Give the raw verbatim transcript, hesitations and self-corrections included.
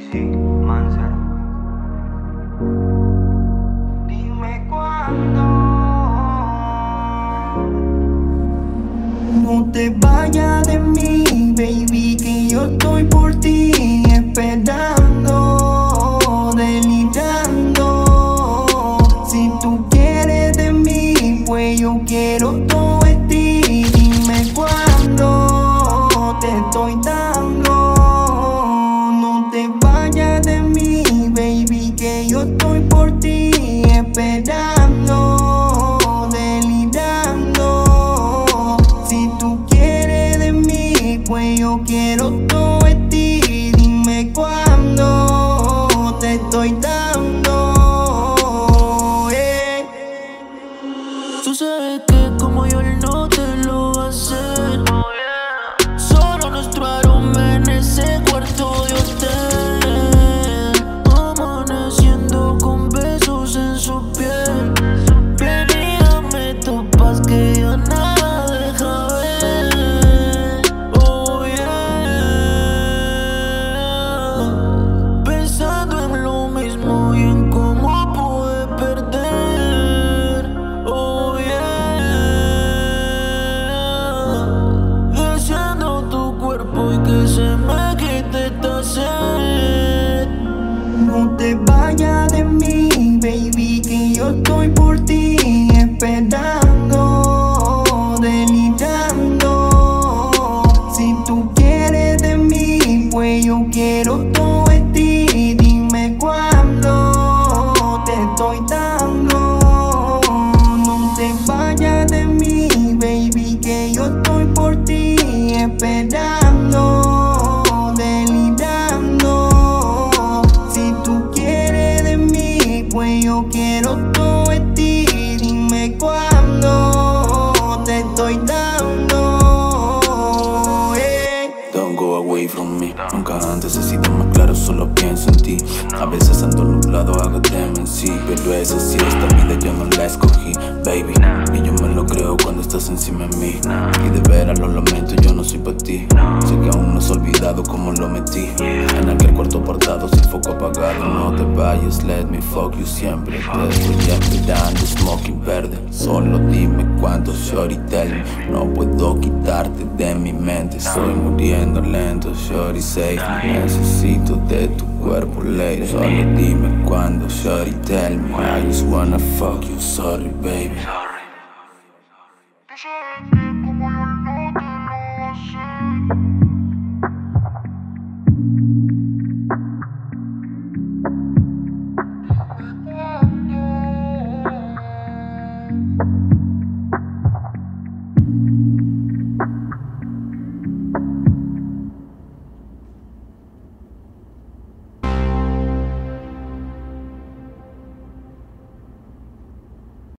Sí, Manzar. Dime cuándo. No te vayas de mí, baby, que yo estoy por ti, esperando, delirando. Si tú quieres de mí, pues yo quiero todo de ti. Dime cuándo te estoy dando. No te vayas de mí, baby, que yo estoy por ti, esperando, delirando. Si tú quieres de mí, pues yo quiero todo de ti. Dime cuándo te estoy dando. eh. Tú sabes que como yo él no te lo va a hacer. Solo nuestro aroma en ese cuarto de hotel, amaneciendo con besos en su piel. Ven y dame topas que ya nada deja ver. Oh yeah. Pensando en lo mismo y en cómo pude perder. Oh yeah. Deseando tu cuerpo y que se me quite esta sed. No te vayas de mí, baby, que yo estoy por ti, esperando, delirando. Si tú quieres de mí, pues yo quiero todo de ti. Dime cuándo te estoy dando. No te vayas de mí, baby, que yo estoy por ti, esperando, delirando. Si tú quieres de mí, pues yo quiero todo de ti. Dime cuándo te estoy dando. eh. Don't go away from me. Nunca antes he sido más claro, solo pienso en ti. A veces ando nublado, hago demencia, pero es así, esta vida yo no la escogí, baby. Y yo me lo creo cuando estás encima de mí. Y de veras lo lamento, yo no soy para ti. Sé que aún no has olvidado cómo lo metí en aquel cuarto apartado sin foco apagado. No te vayas, let me fuck you siempre. Te estoy esperando, smoking verde. Solo dime cuánto, shorty, tell me. No puedo quitarte de mi mente, estoy muriendo lento, shorty, save me. Necesito de tu cuerpo, lady. Solo dime cuándo, shorty, tell me. I just wanna fuck you, sorry, baby. Sorry. Tú sabes que como yo no te lo voy a hacer.